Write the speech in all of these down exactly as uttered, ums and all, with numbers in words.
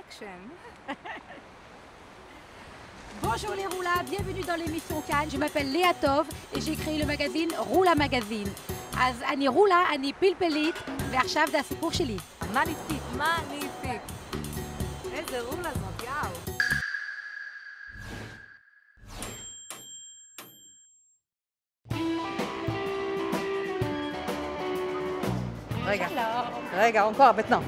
Action. Bonjour les roulas, bienvenue dans l'émission Cannes. Je m'appelle Léa Tov et j'ai créé le magazine Roula Magazine. אז אני רולה, אני פלפלית, ועכשיו זה הסיפור שלי. מניפיק, מניפיק. איזה רולה זאת, יאו. רגע, רגע, encore maintenant.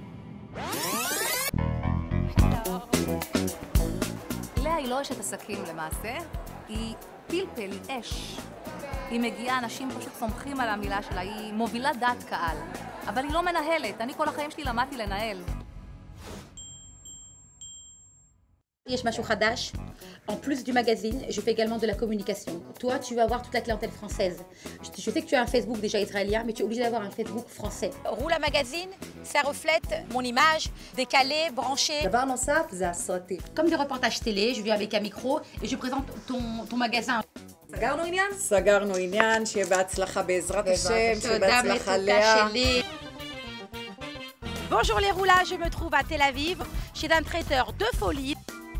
לאה היא לא אשת עסקים למעשה, היא פלפל, היא אש. היא מגיעה, אנשים פשוט סומכים על המילה שלה, היא מובילה דעת קהל. אבל היא לא מנהלת, אני כל החיים שלי למדתי לנהל. יש משהו חדש. En plus du magazine, je fais également de la communication. Toi, tu vas voir toute la clientèle française. Je, je sais que tu as un Facebook déjà israélien, mais tu es obligé d'avoir un Facebook français. Roula Magazine, ça reflète mon image, décalée, branchée. דבר נוסף זה הסרטים. Comme des reportages télé, je viens avec un micro et je présente ton, ton magasin. סגרנו עניין? סגרנו עניין, שיהיה בהצלחה בעזרת השם, שיהיה תודה בהצלחה מתוקה לאה. שלי. Bonjour les roulas, je me trouve à Tel Aviv, chez un traiteur de folie.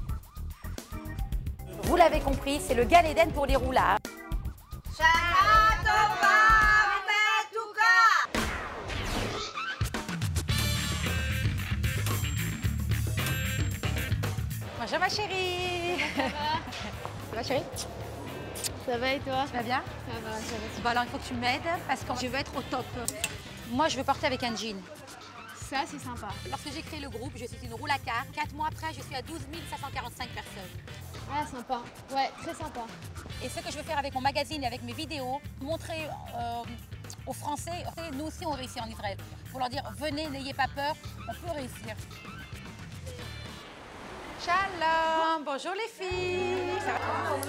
Vous l'avez compris, c'est le Gan Eden pour les roulas. Bonjour ma chérie. Ça va chérie? Ça va et toi? Tu vas bien? Ça va, ça va. Bon alors il faut que tu m'aides parce que je veux être au top. Moi je veux porter avec un jean. Ça, c'est sympa. Lorsque j'ai créé le groupe, je suis une roulacar. Quatre mois après, je suis à douze mille cinq cent quarante-cinq personnes. Ah, sympa. Ouais, très sympa. Et ce que je veux faire avec mon magazine et avec mes vidéos, montrer euh, aux Français, nous aussi on réussit en Israël, pour leur dire venez, n'ayez pas peur, on peut réussir. Shalom, bonjour les filles. Ça va?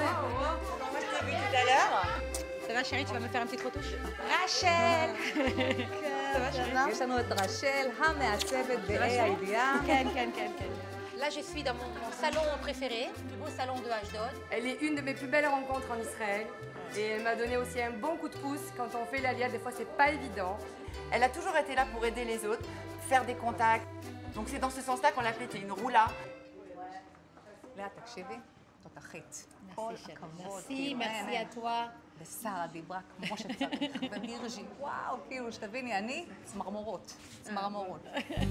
Ça va chérie, tu vas me faire une petite retouche? Rachel. Ça va chérie? יש לנו את רשל, המעצבת באי הידיעה. כן, כן, כן, כן. Là, je suis dans mon, mon salon préféré, le plus beau salon de Ashdod. Elle est une de mes plus belles rencontres en Israël et elle m'a donné aussi un bon coup de pouce. Quand on fait l'Alia, des fois, c'est pas évident. Elle a toujours été là pour aider les autres, faire des contacts. Donc c'est dans ce sens-là qu'on l'appelait, une roula. לאה, תקשיבי, תותחית. כל הכבוד. merci, merci à toi. ושרה דיברה כמו שצריך, ומירג'י, וואו, כאילו, שתביני, אני צמרמורות, צמרמורות.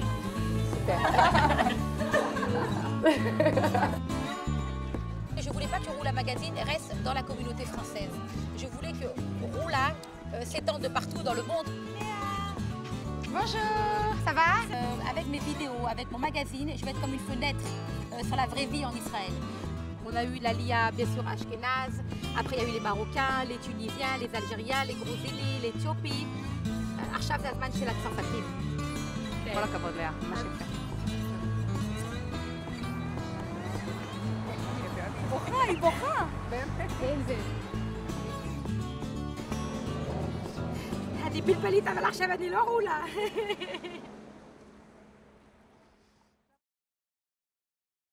Je voulais pas que Roula Magazine reste dans la communauté française. Je voulais que Roula euh, s'étende partout dans le monde. Bonjour, ça va? euh, Avec mes vidéos, avec mon magazine, je vais être comme une fenêtre euh, sur la vraie vie en Israël. On a eu l'Alia, bien sûr, Ashkenaz. Après, il y a eu les Marocains, les Tunisiens, les Algériens, les Grosili, l'Éthiopie. עכשיו זה הזמן של הצרפתים. כל הכבוד, לאה, מה שנקרא. היא בוכה, היא בוכה. איזה? אני פלפלית, אבל עכשיו אני לא רולה.